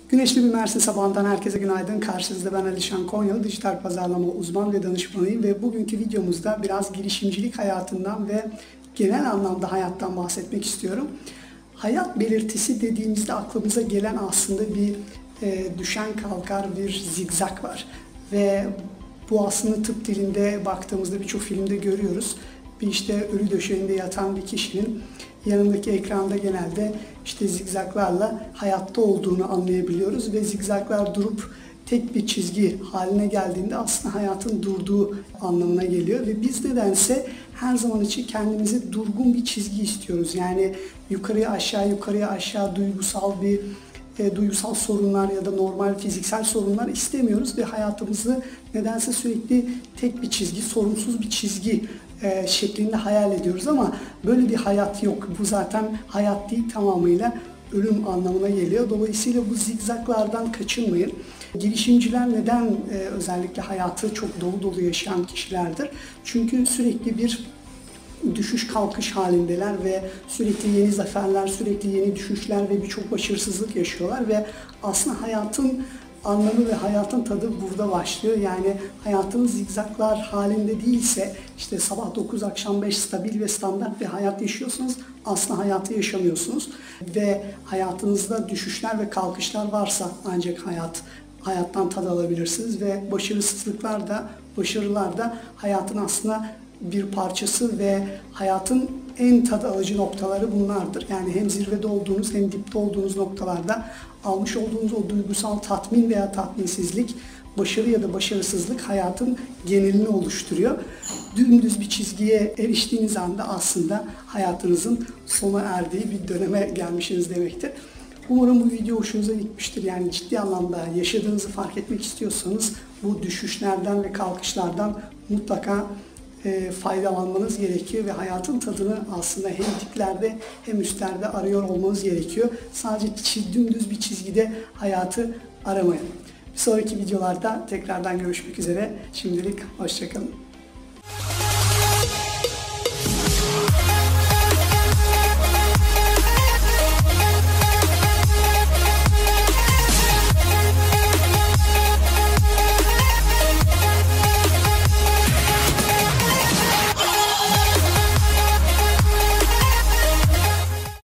Güneşli bir Mersin sabahından herkese günaydın. Karşınızda ben Alişan Konyalı, dijital pazarlama uzman ve danışmanıyım ve bugünkü videomuzda biraz girişimcilik hayatından ve genel anlamda hayattan bahsetmek istiyorum. Hayat belirtisi dediğimizde aklımıza gelen aslında bir düşen kalkar bir zigzag var ve bu aslında tıp dilinde baktığımızda birçok filmde görüyoruz. Bir işte ölü döşeğinde yatan bir kişinin yanındaki ekranda genelde işte zigzaglarla hayatta olduğunu anlayabiliyoruz ve zigzaglar durup tek bir çizgi haline geldiğinde aslında hayatın durduğu anlamına geliyor ve biz nedense her zaman için kendimize durgun bir çizgi istiyoruz. Yani yukarıya aşağı duygusal sorunlar ya da normal fiziksel sorunlar istemiyoruz ve hayatımızı nedense sürekli tek bir çizgi, sorunsuz bir çizgi şeklinde hayal ediyoruz ama böyle bir hayat yok. Bu zaten hayat değil, tamamıyla ölüm anlamına geliyor. Dolayısıyla bu zigzaglardan kaçınmayın. Girişimciler neden özellikle hayatı çok dolu dolu yaşayan kişilerdir? Çünkü sürekli bir düşüş kalkış halindeler ve sürekli yeni zaferler, sürekli yeni düşüşler ve birçok başarısızlık yaşıyorlar ve aslında hayatın anlamı ve hayatın tadı burada başlıyor. Yani hayatınız zigzaglar halinde değilse, işte sabah 9 akşam 5 stabil ve standart bir hayat yaşıyorsanız aslında hayatı yaşamıyorsunuz. Ve hayatınızda düşüşler ve kalkışlar varsa ancak hayattan tad alabilirsiniz ve başarılar da hayatın aslında bir parçası ve hayatın en tad alıcı noktaları bunlardır. Yani hem zirvede olduğunuz hem dipte olduğunuz noktalarda almış olduğunuz o duygusal tatmin veya tatminsizlik, başarı ya da başarısızlık hayatın genelini oluşturuyor. Dümdüz bir çizgiye eriştiğiniz anda aslında hayatınızın sona erdiği bir döneme gelmişsiniz demektir. Umarım bu video hoşunuza gitmiştir. Yani ciddi anlamda yaşadığınızı fark etmek istiyorsanız bu düşüşlerden ve kalkışlardan mutlaka faydalanmanız gerekiyor ve hayatın tadını aslında hem diplerde hem üstlerde arıyor olmanız gerekiyor. Sadece dümdüz bir çizgide hayatı aramayın. Bir sonraki videolarda tekrardan görüşmek üzere. Şimdilik hoşça kalın.